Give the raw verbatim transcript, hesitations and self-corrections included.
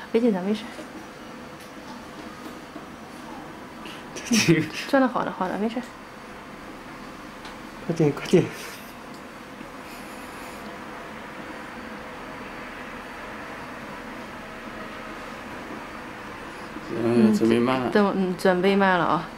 别紧张，没事。转的好的，好的，没事。 快点，快点。嗯，准备慢了。 等，嗯，准备慢了啊。